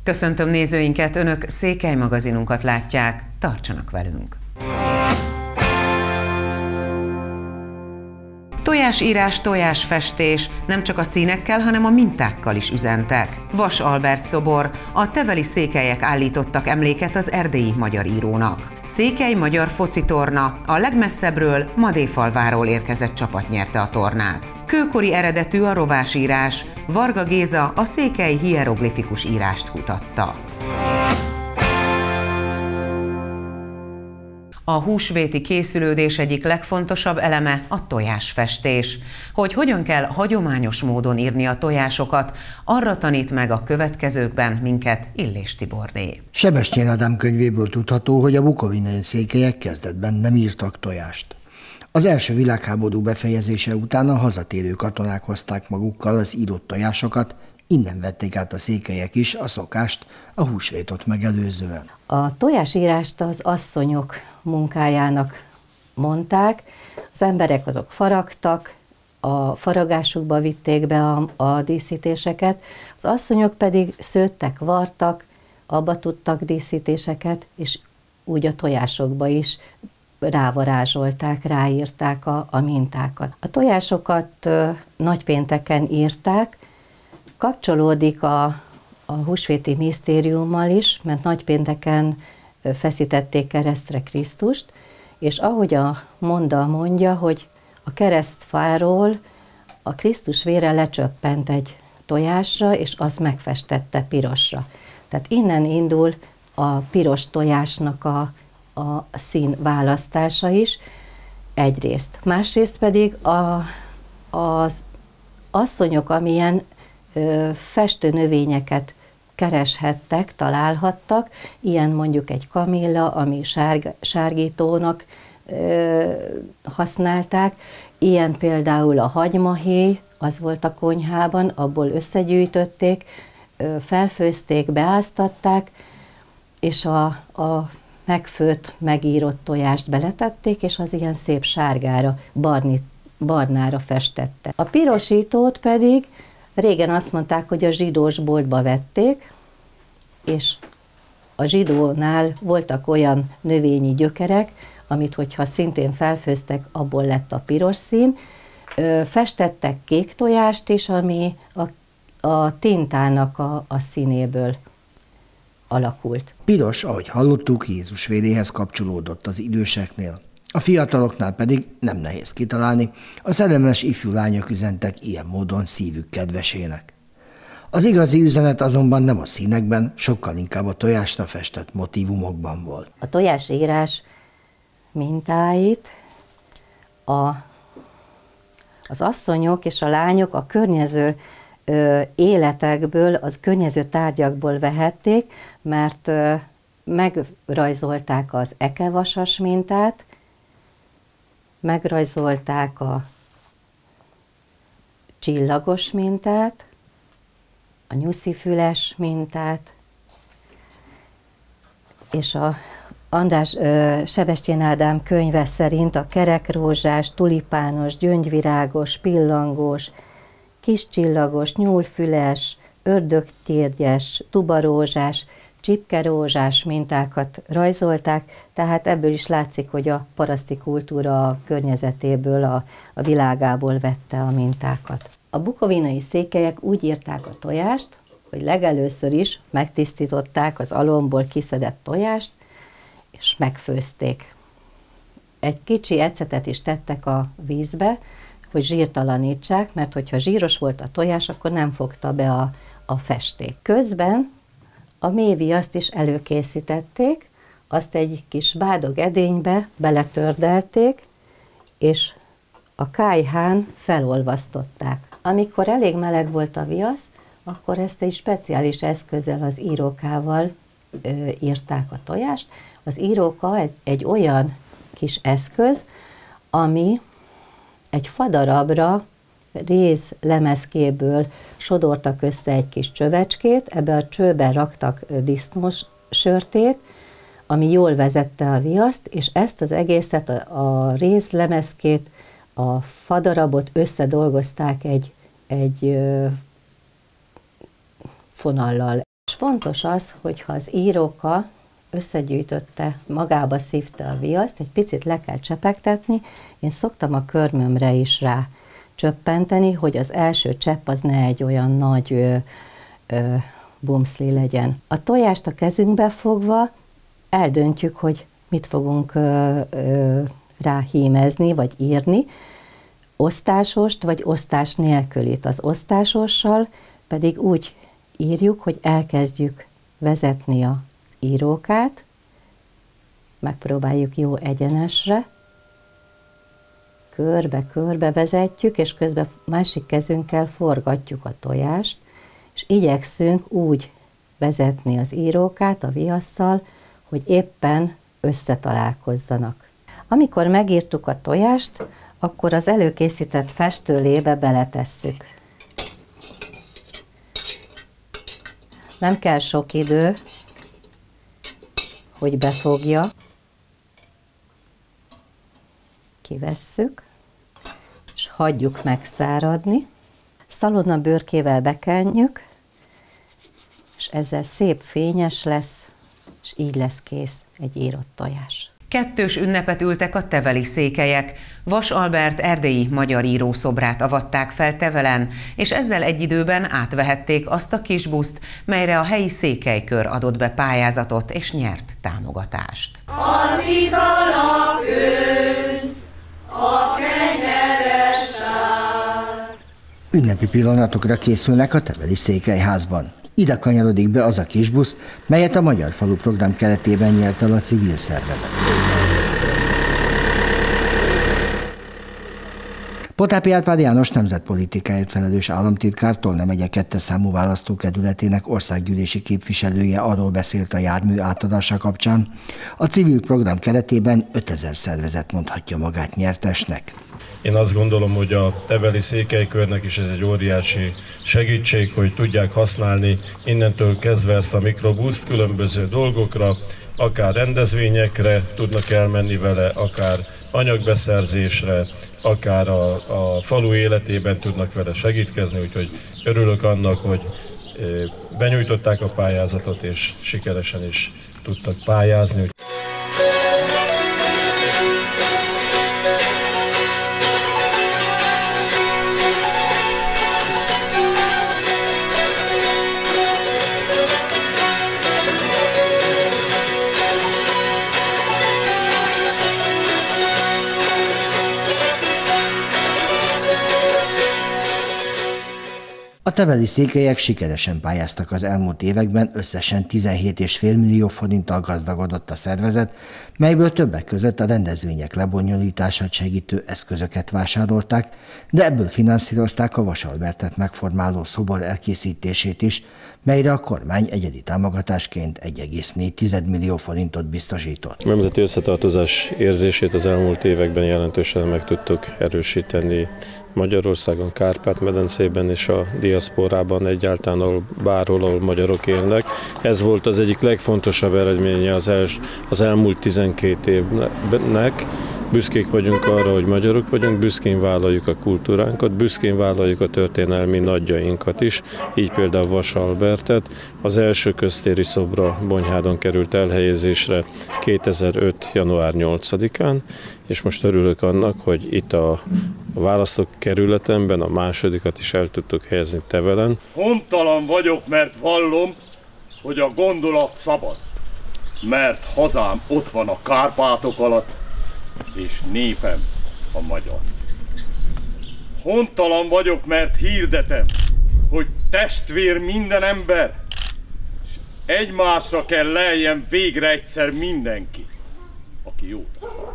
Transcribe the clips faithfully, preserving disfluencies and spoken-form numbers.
Köszöntöm nézőinket, Önök Székely magazinunkat látják, tartsanak velünk! Tojásírás, tojásfestés, nem csak a színekkel, hanem a mintákkal is üzentek. Vas Albert szobor, a teveli székelyek állítottak emléket az erdélyi magyar írónak. Székely magyar focitorna, a legmesszebbről, Madéfalváról érkezett csapat nyerte a tornát. Kőkori eredetű a rovásírás, Varga Géza a székely hieroglifikus írást kutatta. A húsvéti készülődés egyik legfontosabb eleme a tojásfestés. Hogy hogyan kell hagyományos módon írni a tojásokat, arra tanít meg a következőkben minket Illés Tiborné. Sebestyén Ádám könyvéből tudható, hogy a bukovinai székelyek kezdetben nem írtak tojást. Az első világháború befejezése után a hazatérő katonák hozták magukkal az írott tojásokat, innen vették át a székelyek is a szokást a húsvétot megelőzően. A tojásírást az asszonyok munkájának mondták, az emberek azok faragtak, a faragásukba vitték be a, a díszítéseket, az asszonyok pedig szőttek, vartak, abba tudtak díszítéseket, és úgy a tojásokba is rávarázsolták, ráírták a, a mintákat. A tojásokat ö, nagypénteken írták, kapcsolódik a, a húsvéti misztériummal is, mert nagypénteken feszítették keresztre Krisztust, és ahogy a monda mondja, hogy a keresztfáról a Krisztus vére lecsöppent egy tojásra, és azt megfestette pirosra. Tehát innen indul a piros tojásnak a, a szín választása is egyrészt. Másrészt pedig a, az asszonyok, amilyen ö, festőnövényeket kereshettek, találhattak, ilyen mondjuk egy kamilla, ami sárg, sárgítónak ö, használták, ilyen például a hagymahéj, az volt a konyhában, abból összegyűjtötték, ö, felfőzték, beáztatták, és a, a megfőtt, megírott tojást beletették, és az ilyen szép sárgára, barni, barnára festette. A pirosítót pedig régen azt mondták, hogy a zsidós boltba vették, és a zsidónál voltak olyan növényi gyökerek, amit hogyha szintén felfőztek, abból lett a piros szín. Festettek kék tojást is, ami a, a tintának a, a színéből alakult. Piros, ahogy hallottuk, Jézus véréhez kapcsolódott az időseknél. A fiataloknál pedig nem nehéz kitalálni, a szerelmes ifjú lányok üzentek ilyen módon szívük kedvesének. Az igazi üzenet azonban nem a színekben, sokkal inkább a tojásra festett motívumokban volt. A tojásírás mintáit a, az asszonyok és a lányok a környező ö, életekből, az környező tárgyakból vehették, mert ö, megrajzolták az ekevasas mintát, megrajzolták a csillagos mintát, a nyuszifüles mintát, és a András ö, Sebestyén Ádám könyve szerint a kerekrózsás, tulipános, gyöngyvirágos, pillangós, kiscsillagos, nyúlfüles, ördögtérgyes, tubarózsás, csipkerózsás mintákat rajzolták, tehát ebből is látszik, hogy a paraszti kultúra a környezetéből, a, a világából vette a mintákat. A bukovinai székelyek úgy írták a tojást, hogy legelőször is megtisztították az alomból kiszedett tojást, és megfőzték. Egy kicsi ecetet is tettek a vízbe, hogy zsírtalanítsák, mert hogyha zsíros volt a tojás, akkor nem fogta be a, a festék. Közben a méhviaszt is előkészítették, azt egy kis bádog edénybe beletördelték, és a kályhán felolvasztották. Amikor elég meleg volt a viasz, akkor ezt egy speciális eszközzel, az írókával ö, írták a tojást. Az íróka egy, egy olyan kis eszköz, ami egy fadarabra réz lemezkéből sodortak össze egy kis csövecskét, ebbe a csőbe raktak disznós sörtét, ami jól vezette a viaszt, és ezt az egészet, a, a réz lemezkét, a fadarabot összedolgozták egy, egy ö, fonallal. És fontos az, hogyha az íróka összegyűjtötte, magába szívta a viaszt, egy picit le kell csepegtetni, én szoktam a körmömre is rá csöppenteni, hogy az első csepp az ne egy olyan nagy ö, ö, bumszli legyen. A tojást a kezünkbe fogva eldöntjük, hogy mit fogunk ö, ö, rá hímezni, vagy írni, osztásost, vagy osztás nélkülit. Az osztásossal pedig úgy írjuk, hogy elkezdjük vezetni az írókát, megpróbáljuk jó egyenesre, körbe-körbe vezetjük, és közben másik kezünkkel forgatjuk a tojást, és igyekszünk úgy vezetni az írókát a viasszal, hogy éppen összetalálkozzanak. Amikor megírtuk a tojást, akkor az előkészített festőlébe beletesszük. Nem kell sok idő, hogy befogja. Kivesszük, és hagyjuk megszáradni. Szalonna bőrkével bekenjük, és ezzel szép fényes lesz, és így lesz kész egy írott tojás. Kettős ünnepet ültek a teveli székelyek. Vas Albert erdélyi magyar író szobrát avatták fel Tevelen, és ezzel egy időben átvehették azt a kis buszt, melyre a helyi székelykör adott be pályázatot és nyert támogatást. Az italak ön, a kenyeres sár. Ünnepi pillanatokra készülnek a teveli székelyházban. Ide kanyarodik be az a kisbusz, melyet a Magyar Falu program keretében nyert el a civil szervezet. Potápi Árpád János nemzetpolitikáért felelős államtitkár, Tolna megye kettes számú választókerületének országgyűlési képviselője arról beszélt a jármű átadása kapcsán. A civil program keretében ötezer szervezet mondhatja magát nyertesnek. Én azt gondolom, hogy a teveli székelykörnek is ez egy óriási segítség, hogy tudják használni innentől kezdve ezt a mikrobuszt különböző dolgokra, akár rendezvényekre tudnak elmenni vele, akár anyagbeszerzésre, akár a, a falu életében tudnak vele segítkezni, úgyhogy örülök annak, hogy benyújtották a pályázatot, és sikeresen is tudtak pályázni. A teveli székelyek sikeresen pályáztak az elmúlt években, összesen tizenhét egész öt millió forinttal gazdagodott a szervezet, melyből többek között a rendezvények lebonyolítását segítő eszközöket vásárolták, de ebből finanszírozták a Vas Albertet megformáló szobor elkészítését is, melyre a kormány egyedi támogatásként egy egész négy millió forintot biztosított. A nemzeti összetartozás érzését az elmúlt években jelentősen meg tudtuk erősíteni Magyarországon, Kárpát-medencében és a diaszporában egyáltalán, ahol bárhol, ahol magyarok élnek. Ez volt az egyik legfontosabb eredménye az, el, az elmúlt tizenkét évnek. Büszkék vagyunk arra, hogy magyarok vagyunk, büszkén vállaljuk a kultúránkat, büszkén vállaljuk a történelmi nagyjainkat is, így például Vas Albertet. Az első köztéri szobra Bonyhádon került elhelyezésre kétezer-öt. január nyolcadikán, és most örülök annak, hogy itt a A választókerületemben a másodikat is el tudtuk helyezni Tevelen. Hontalan vagyok, mert vallom, hogy a gondolat szabad, mert hazám ott van a Kárpátok alatt, és népem a magyar. Hontalan vagyok, mert hirdetem, hogy testvér minden ember, és egymásra kell leljen végre egyszer mindenki, aki jót akar.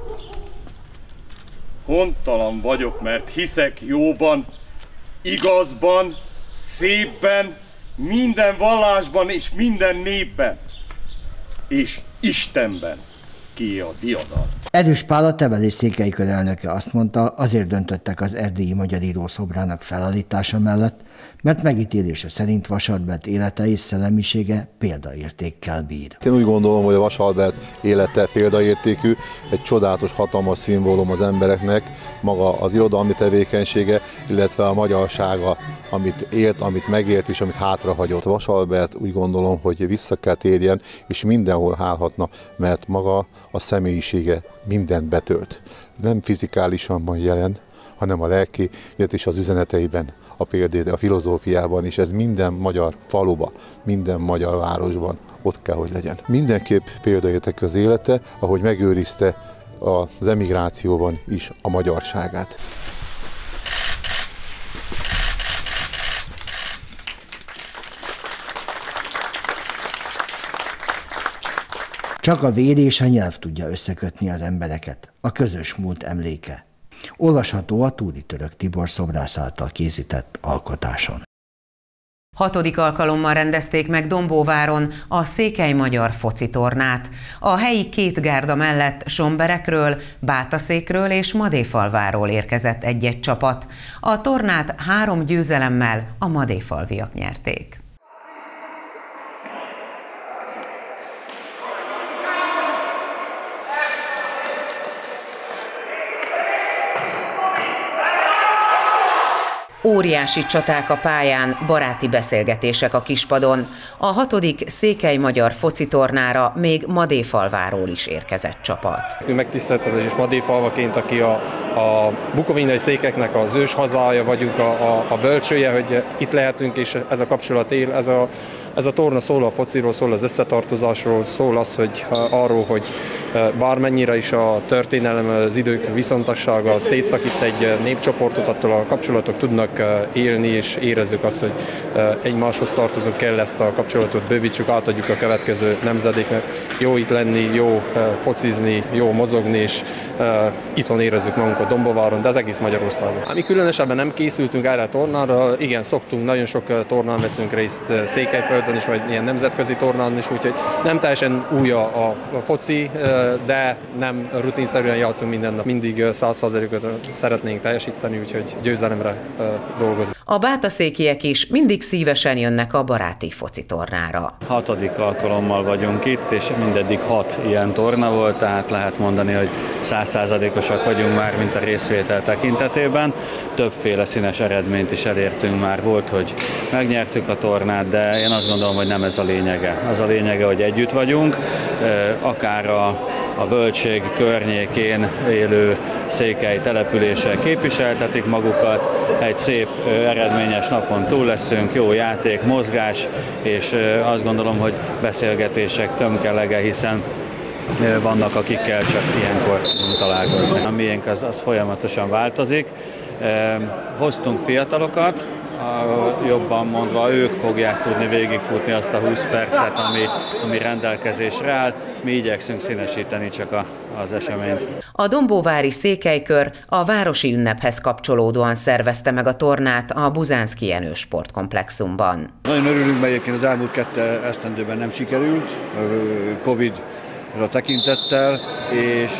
Hontalan vagyok, mert hiszek jóban, igazban, szépben, minden vallásban és minden népben, és Istenben. ki a diadal. Erős Pál, a Tevelés Székelykör elnöke azt mondta, azért döntöttek az erdélyi magyaríró szobrának felállítása mellett, mert megítélése szerint Vas Albert élete és szellemisége példaértékkel bír. Én úgy gondolom, hogy a Vas Albert élete példaértékű, egy csodálatos, hatalmas szimbólum az embereknek, maga az irodalmi tevékenysége, illetve a magyarsága, amit élt, amit megélt és amit hátrahagyott. Vas Albert úgy gondolom, hogy vissza kell térjen, és mindenhol állhatna, mert maga a személyisége mindent betölt. Nem fizikálisan van jelen, hanem a lelki, és az üzeneteiben, a példát, a filozófiában, és ez minden magyar faluba, minden magyar városban ott kell, hogy legyen. Mindenképp példaértékű az élete, ahogy megőrizte az emigrációban is a magyarságát. Csak a vér és a nyelv tudja összekötni az embereket, a közös múlt emléke. Olvasható a Túri Török Tibor szobrász által készített alkotáson. Hatodik alkalommal rendezték meg Dombóváron a székely magyar focitornát. A helyi két gárda mellett Somberekről, Bátaszékről és Madéfalváról érkezett egy-egy csapat. A tornát három győzelemmel a madéfalviak nyerték. Óriási csaták a pályán, baráti beszélgetések a kispadon. A hatodik székely magyar focitornára még Madéfalváról is érkezett csapat. Megtiszteltetés és Madéfalvaként, aki a, a bukovinai székeknek az ős hazája vagyunk, a, a, a bölcsője, hogy itt lehetünk, és ez a kapcsolat él, ez a Ez a torna szól a fociról, szól az összetartozásról, szól az, hogy arról, hogy bármennyire is a történelem, az idők viszontagsága szétszakít egy népcsoportot, attól a kapcsolatok tudnak élni, és érezzük azt, hogy egymáshoz tartozunk, kell ezt a kapcsolatot bővítsük, átadjuk a következő nemzedéknek. Jó itt lenni, jó focizni, jó mozogni, és itthon érezzük magunkat Dombóváron, de az egész Magyarországon. Mi különösebben nem készültünk erre a tornára, igen, szoktunk, nagyon sok tornán veszünk részt Székelyföldön is, vagy ilyen nemzetközi tornán is, úgyhogy nem teljesen új a, a foci, de nem rutinszerűen játszunk minden nap. Mindig száz százalékot szeretnénk teljesíteni, úgyhogy győzelemre dolgozunk. A bátaszékiek is mindig szívesen jönnek a baráti foci tornára. Hatodik alkalommal vagyunk itt, és mindeddig hat ilyen torna volt, tehát lehet mondani, hogy száz százalékosak vagyunk már, mint a részvétel tekintetében. Többféle színes eredményt is elértünk már, volt, hogy megnyertük a tornát, de én azt gondolom, hogy nem ez a lényege. Az a lényege, hogy együtt vagyunk, akár a, a völgység környékén élő székely települések képviseltetik magukat, egy szép eredményes napon túl leszünk, jó játék, mozgás, és azt gondolom, hogy beszélgetések tömkelege, hiszen vannak, akikkel csak ilyenkor találkozni. A miénk az, az folyamatosan változik. Hoztunk fiatalokat, jobban mondva, ők fogják tudni végigfutni azt a húsz percet, ami, ami rendelkezésre áll. Mi igyekszünk színesíteni csak a, az eseményt. A dombóvári székelykör a városi ünnephez kapcsolódóan szervezte meg a tornát a Buzánszky Jenő sportkomplexumban. Nagyon örülünk, mert egyébként az elmúlt kettő esztendőben nem sikerült, Covid-ra tekintettel, és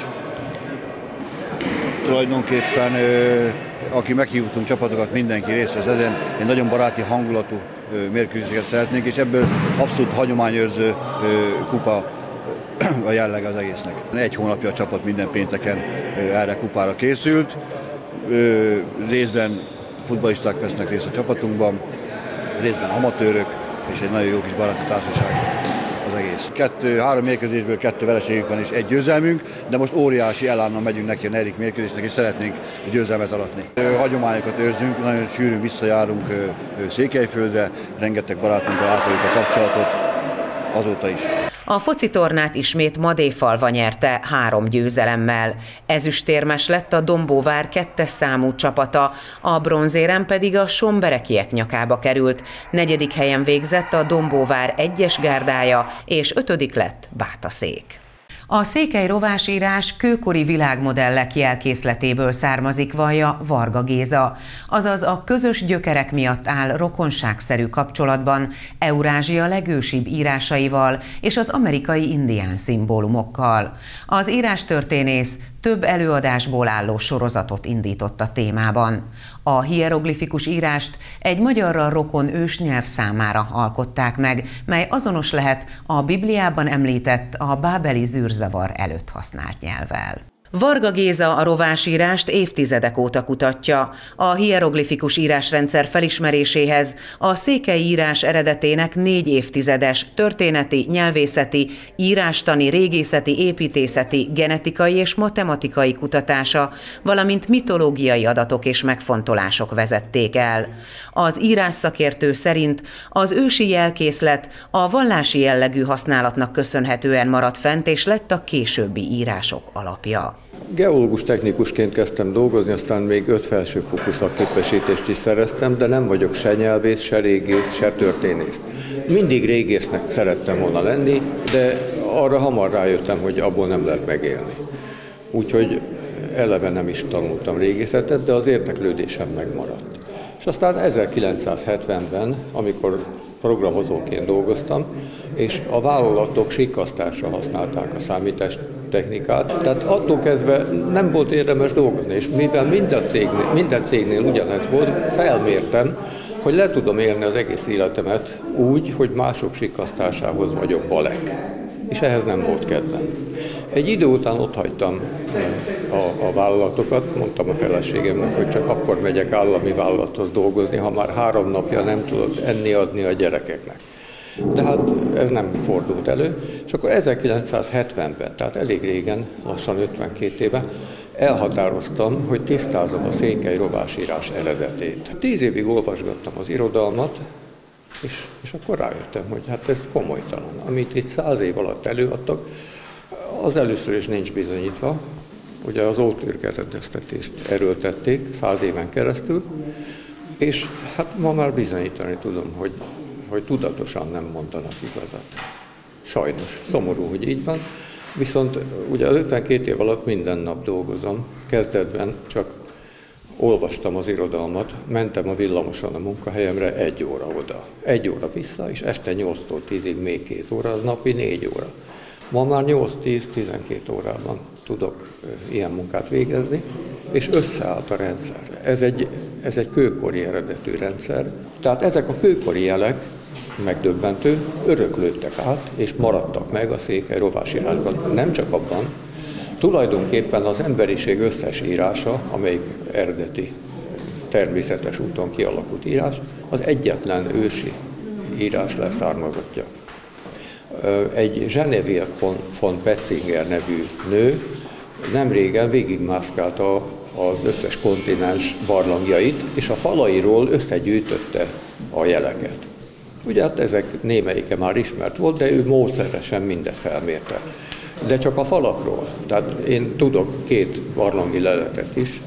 tulajdonképpen aki meghívtunk csapatokat, mindenki részt vesz ezen, egy nagyon baráti hangulatú mérkőzéseket szeretnénk, és ebből abszolút hagyományőrző kupa a jelleg az egésznek. Egy hónapja a csapat minden pénteken erre kupára készült, részben futballisták vesznek részt a csapatunkban, részben amatőrök, és egy nagyon jó kis baráti társaság az egész. Kettő, három mérkőzésből kettő vereségünk van és egy győzelmünk, de most óriási elánnal megyünk neki a negyedik mérkőzésnek, és szeretnénk győzelmet aratni. Hagyományokat őrzünk, nagyon sűrűn visszajárunk Székelyföldre, rengeteg barátunkkal ápoljuk a kapcsolatot azóta is. A focitornát ismét Madéfalva nyerte három győzelemmel. Ezüstérmes lett a Dombóvár kettes számú csapata, a bronzérem pedig a somberekiek nyakába került. Negyedik helyen végzett a Dombóvár egyes gárdája, és ötödik lett Bátaszék. A székely rovásírás kőkori világmodellek jelkészletéből származik, vallja Varga Géza, azaz a közös gyökerek miatt áll rokonságszerű kapcsolatban Eurázsia legősibb írásaival és az amerikai indián szimbólumokkal. Az írástörténész több előadásból álló sorozatot indított a témában. A hieroglifikus írást egy magyarra rokon ősnyelv számára alkották meg, mely azonos lehet a Bibliában említett, a bábeli zűrzavar előtt használt nyelvvel. Varga Géza a rovásírást évtizedek óta kutatja. A hieroglifikus írásrendszer felismeréséhez a székely írás eredetének négy évtizedes történeti, nyelvészeti, írástani, régészeti, építészeti, genetikai és matematikai kutatása, valamint mitológiai adatok és megfontolások vezették el. Az írásszakértő szerint az ősi jelkészlet a vallási jellegű használatnak köszönhetően maradt fent, és lett a későbbi írások alapja. Geológus technikusként kezdtem dolgozni, aztán még öt felsőfokú szakképesítést is szereztem, de nem vagyok se nyelvész, se régész, se történész. Mindig régésznek szerettem volna lenni, de arra hamar rájöttem, hogy abból nem lehet megélni. Úgyhogy eleve nem is tanultam régészetet, de az érdeklődésem megmaradt. És aztán ezerkilencszázhetvenben, amikor programozóként dolgoztam, és a vállalatok sikkasztásra használták a számítástechnikát. Tehát attól kezdve nem volt érdemes dolgozni, és mivel minden cégnél, minden cégnél ugyanez volt, felmértem, hogy le tudom élni az egész életemet úgy, hogy mások sikkasztásához vagyok balek. És ehhez nem volt kedvem. Egy idő után ott hagytam a, a vállalatokat, mondtam a feleségemnek, hogy csak akkor megyek állami vállalathoz dolgozni, ha már három napja nem tudott enni adni a gyerekeknek. De hát ez nem fordult elő, és akkor ezerkilencszázhetvenben, tehát elég régen, lassan ötvenkét éve, elhatároztam, hogy tisztázom a székely rovásírás eredetét. Tíz évig olvasgattam az irodalmat, és, és akkor rájöttem, hogy hát ez komolytalan. Amit itt száz év alatt előadtak, az először is nincs bizonyítva. Ugye az ótőrkereszteztetést erőltették száz éven keresztül, és hát ma már bizonyítani tudom, hogy, hogy tudatosan nem mondanak igazat. Sajnos, szomorú, hogy így van. Viszont ugye az ötvenkét év alatt minden nap dolgozom. Kezdetben csak olvastam az irodalmat, mentem a villamoson a munkahelyemre egy óra oda. Egy óra vissza, és este nyolctól tízig még két óra, az napi négy óra. Ma már nyolc-tíz-tizenkét órában tudok ilyen munkát végezni, és összeállt a rendszer. Ez egy, ez egy kőkori eredetű rendszer, tehát ezek a kőkori jelek, megdöbbentő, öröklődtek át, és maradtak meg a székely rovásírásban. Nem csak abban, tulajdonképpen az emberiség összes írása, amelyik eredeti, természetes úton kialakult írás, az egyetlen ősi írás leszármazottja. Egy Genevieve von Petzinger nevű nő nem régen végigmászkálta az összes kontinens barlangjait, és a falairól összegyűjtötte a jeleket. Ugye hát ezek némelyike már ismert volt, de ő módszeresen mindet felmérte. De csak a falakról. Tehát én tudok két barlangi leletet is,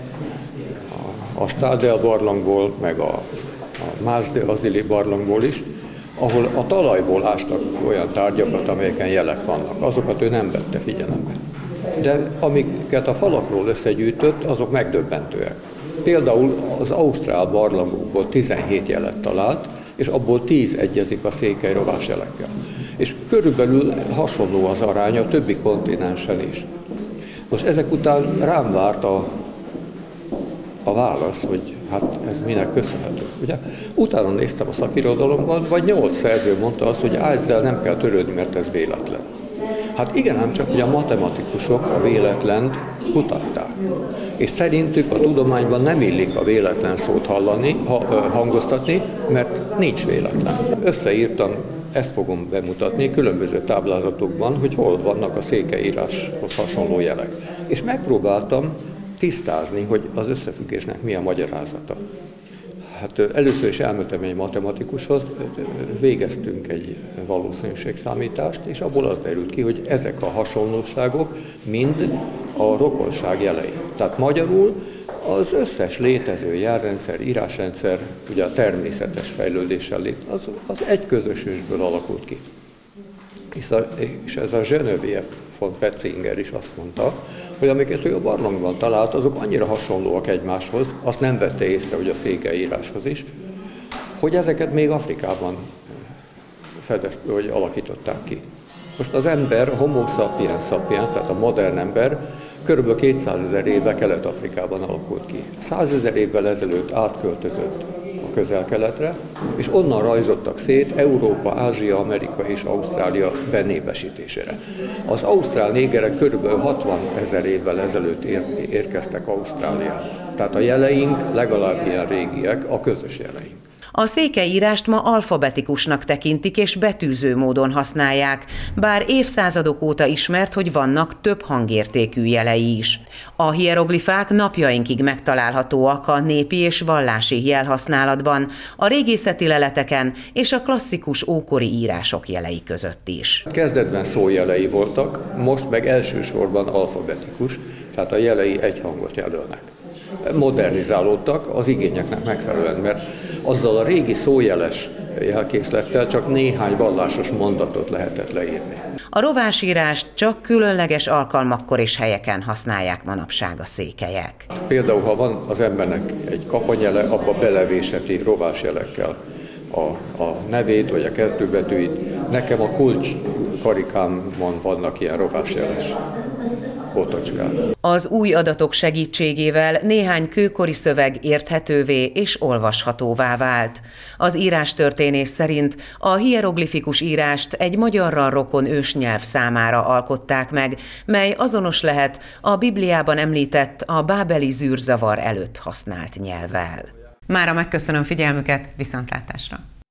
a Stadel barlangból, meg a, a Mas de Azili barlangból is, ahol a talajból ástak olyan tárgyakat, amelyeken jelek vannak. Azokat ő nem vette figyelembe. De amiket a falakról összegyűjtött, azok megdöbbentőek. Például az ausztrál barlangokból tizenhét jelet talált, és abból tíz egyezik a székely rovás jelekkel. És körülbelül hasonló az arány a többi kontinensen is. Most ezek után rám várt a, a válasz, hogy hát ez minek köszönhető. Ugye? Utána néztem a szakirodalomban, vagy nyolc szerző mondta azt, hogy ezzel nem kell törődni, mert ez véletlen. Hát igen, ám csak, hogy a matematikusok a véletlent kutatták. És szerintük a tudományban nem illik a véletlen szót hallani, ha, hangoztatni, mert nincs véletlen. Összeírtam, ezt fogom bemutatni különböző táblázatokban, hogy hol vannak a székelyíráshoz hasonló jelek. És megpróbáltam tisztázni, hogy az összefüggésnek mi a magyarázata. Hát először is elmentem egy matematikushoz, végeztünk egy valószínűségszámítást, és abból az derült ki, hogy ezek a hasonlóságok mind a rokonság jelei. Tehát magyarul az összes létező jelrendszer, írásrendszer, ugye a természetes fejlődéssel lét, az, az egy közös ősből alakult ki. És, a, és ez a Genevieve von Petzinger is azt mondta, hogy amiket ő a barlangban talált, azok annyira hasonlóak egymáshoz, azt nem vette észre, hogy a székely íráshoz is, hogy ezeket még Afrikában fedezt, hogy alakították ki. Most az ember, homo sapiens sapiens, tehát a modern ember, körülbelül kétszázezer éve Kelet-Afrikában alakult ki. százezer évvel ezelőtt átköltözött a Közel-Keletre, és onnan rajzottak szét Európa, Ázsia, Amerika és Ausztrália benépesítésére. Az ausztrál négerek körülbelül hatvanezer évvel ezelőtt ér- érkeztek Ausztráliába. Tehát a jeleink legalább ilyen régiek, a közös jeleink. A székely írást ma alfabetikusnak tekintik és betűző módon használják, bár évszázadok óta ismert, hogy vannak több hangértékű jelei is. A hieroglifák napjainkig megtalálhatóak a népi és vallási jelhasználatban, a régészeti leleteken és a klasszikus ókori írások jelei között is. Kezdetben szójelei voltak, most meg elsősorban alfabetikus, tehát a jelei egy hangot jelölnek. Modernizálódtak az igényeknek megfelelően, mert azzal a régi szójeles jelkészlettel csak néhány vallásos mondatot lehetett leírni. A rovásírást csak különleges alkalmakkor és helyeken használják manapság a székelyek. Például, ha van az embernek egy kapanyele, abba belevésheti rovásjelekkel a, a nevét vagy a kezdőbetűit. Nekem a kulcs karikámon vannak ilyen rovásjeles botocskák. Az új adatok segítségével néhány kőkori szöveg érthetővé és olvashatóvá vált. Az írástörténész szerint a hieroglifikus írást egy magyarral rokon ősnyelv számára alkották meg, mely azonos lehet a Bibliában említett a bábeli zűrzavar előtt használt nyelvvel. Mára megköszönöm figyelmüket, viszontlátásra!